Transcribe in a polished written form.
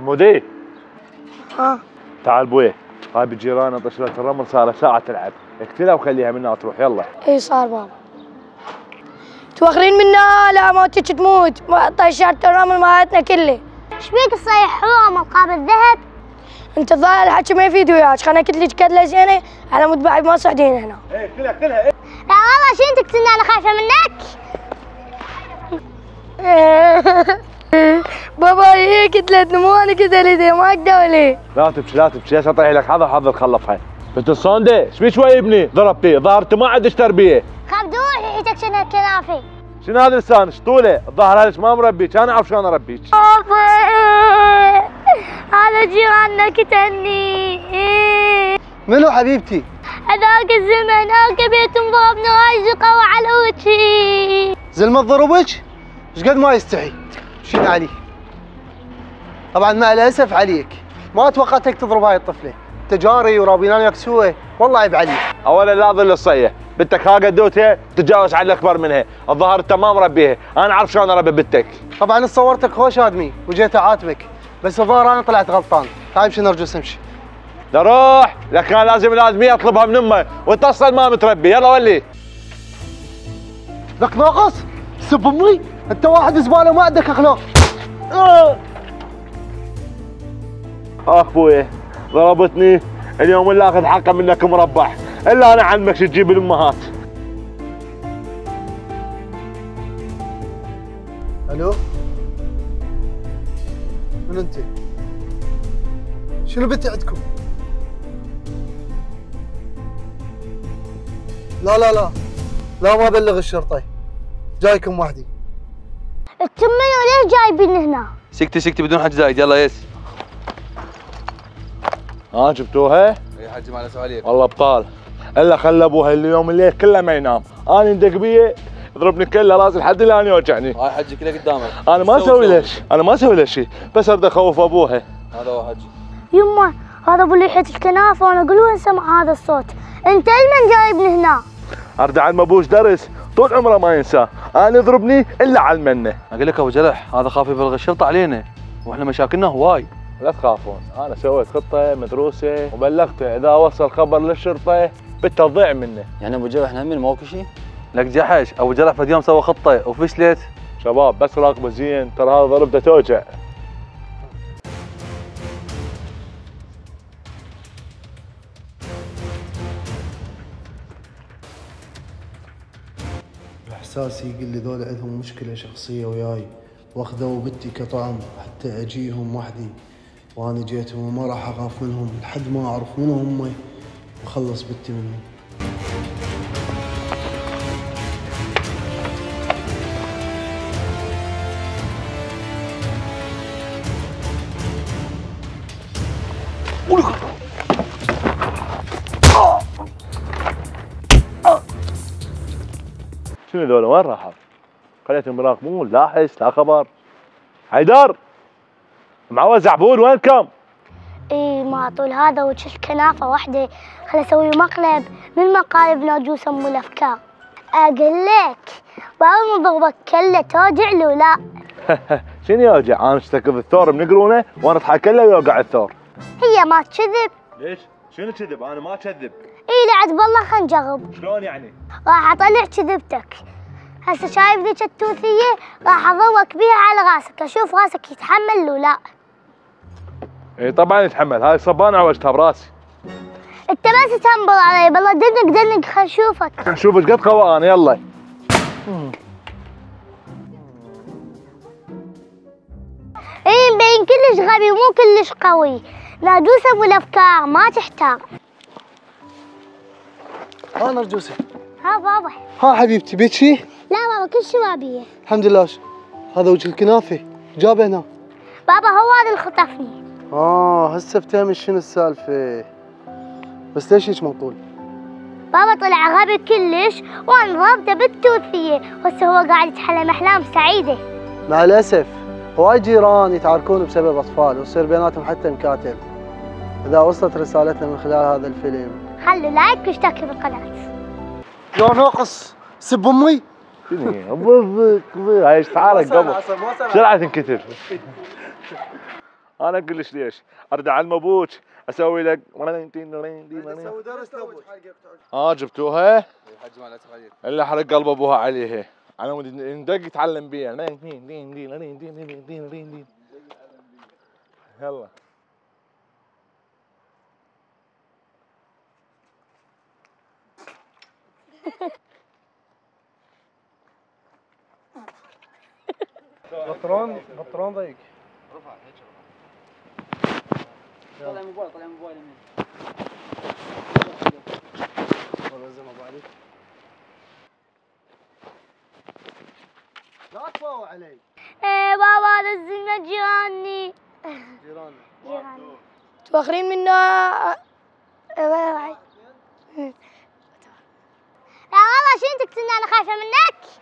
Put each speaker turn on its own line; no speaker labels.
مودي.
ها
تعال بويه، هاي بجيراننا طشرة الرمل صار ساعة تلعب، اقتلها وخليها منها تروح يلا.
اي صار بابا. توخرين منا لا موتك تموت، طيشات الرمل مالتنا كله.
ايش بيك تصيح حومه مقابل ذهب؟
انت الظاهر الحكي ما يفيد وياك، خلنا اكد لك كدله زينه على مود بعد ما صعدين هنا.
ايه اقتلها ايه.
لا والله شنتك تقتلني انا خايفه منك.
بابا هي كتلتني مو انا كتلتها ما اقدر ليه.
لا تبكي لا تبكي، هسه اطيح لك حظر خلصها. بنت الصوندة ايش بيك شوي ابني؟ ضربتيه، ظهر انت ما عندك تربيه.
خبدوح ريحتك شنو الكنافي.
شنو هذا لسانك طوله؟ الظاهر هذا ما مربيك، انا اعرف شلون اربيك.
بابا هذا جيراننا كتلني.
منو حبيبتي؟
هذاك الزمن هاك بيت ضربني راجقه وعلى وجهي.
زلمة ضربك؟ ايش قد ما يستحي؟ شيل عليه. طبعا مع الاسف عليك، ما توقعتك تضرب هاي الطفله، تجاري ورابينان يكسوه، والله عيب عليك.
اولا لا ظل الصيه، بنتك ها قدوتها تتجاوز على الاكبر منها، الظاهر انت ما مربيها، انا اعرف شلون اربي بنتك.
طبعا صورتك خوش ادمي وجيت اعاتبك، بس الظاهر انا طلعت غلطان، تعال امشي نرجس امشي.
روح، لك كان لازم الادميه اطلبها من امه، وانت اصلا ما متربي، يلا ولي.
لك ناقص؟ سب امي؟ انت واحد زباله ما عندك اخلاق.
اخ بويه ضربتني اليوم اللي اخذ حقه منك مربح، الا انا علمك شو تجيب الامهات.
الو؟ من انت؟ شنو بنتي عندكم؟ لا لا لا لا ما ابلغ الشرطه، جايكم وحدي.
انتم منو ليش جايبين هنا؟
سكتي بدون حج زايد، يلا يس.
ها جبتوها؟
اي حجي ما اسف عليك.
والله ابطال، الا خلى ابوها اليوم الليل كله ما ينام، انا ندق بيه يضربني كله راسي لحد الان يوجعني.
هاي حجي كله قدامك.
انا ما اسوي له شيء، انا ما اسوي له شيء، بس اريد اخوف ابوها.
هذا هو حجي.
يما هذا ابو ليحة الكنافه وانا اقول وين سمع هذا الصوت؟ انت لمن جايبني هنا؟
ارد علم ابوش درس طول عمره ما ينساه، انا يضربني الا علمنه.
اقول لك ابو جرح هذا خاف يبلغ الشرطه علينا، واحنا مشاكلنا هواي.
لا تخافون، انا سويت خطه مدروسه وبلغته اذا وصل خبر للشرطه بتضيع منه.
يعني ابو جرح نعمل ماكو شيء؟ لك جحش، ابو جرح فد يوم سوى خطه وفشلت.
شباب بس راقبه زين، ترى هذا ضربته توجع.
احساسي يقول لي ذول عندهم مشكله شخصيه وياي، واخذوا بنتي كطعم حتى اجيهم وحدي، وانا جيتهم وما راح اخاف منهم لحد ما اعرف منو هم واخلص بنتي منهم.
شنو ذولا وين راحوا؟ خليتهم يراقبون لا حس لا خبر. حيدر معوز زعبول وينكم؟
اي ما طول هذا وجه الكنافه وحده، خل اسوي مقلب من مقالب ناجوس ام الافكار. اقول لك بابا مضربك كله توجع له لا.
شنو يوجع؟ انا اشتكي الثور من قرونه وانا اضحك له ويوقع الثور.
هي ما تكذب.
ليش؟ شنو كذب؟ انا ما اكذب.
اي لعد بالله خل نجرب.
شلون يعني؟
راح اطلع كذبتك. هسه شايف ذيك التوثيه راح اضربك بيها على راسك، اشوف راسك يتحمل له لا.
اي طبعا يتحمل، هاي صبانه عوجتها براسي.
انت بس تنبر علي بالله، دنق خل اشوفك.
شوف ايش قد قوي انا يلا.
اي مبين كلش غبي مو كلش قوي، ناجوس ابو الافكار ما تحتار.
ها نرجوسي.
ها بابا.
ها حبيبتي بيك شي؟
لا بابا كل شي ما بيه.
الحمد لله. هذا وجه الكنافه جابه هنا.
بابا هو هذا اللي خطفني.
هسه افتهم شنو السالفه، بس ليش هيك مطول؟
بابا طلع غبي كلش وانا ضربته بالتوثيه، وهسه هو قاعد يتحلم احلام سعيده.
مع الاسف هواي جيران يتعاركون بسبب اطفال ويصير بيناتهم حتى مكاتب. اذا وصلت رسالتنا من خلال هذا الفيلم
خلوا لايك واشتركوا بالقناه.
يا ناقص سب امي.
شنو؟ هاي ايش تعارك قبل؟ بسرعه تنكتب. انا اقول لك ليش. ارد على ابوك اسوي لك جبتوها؟ الا حرق قلب ابوها عليها. على مود ندق يتعلم بيها. يلا
بطرون ضيق.
طلع الموبايل من
لا تفاوع علي.
ايه بابا نزلنا جيراني.
جيراننا.
تواخرين منا.
لا والله شنتك انا خايفه منك.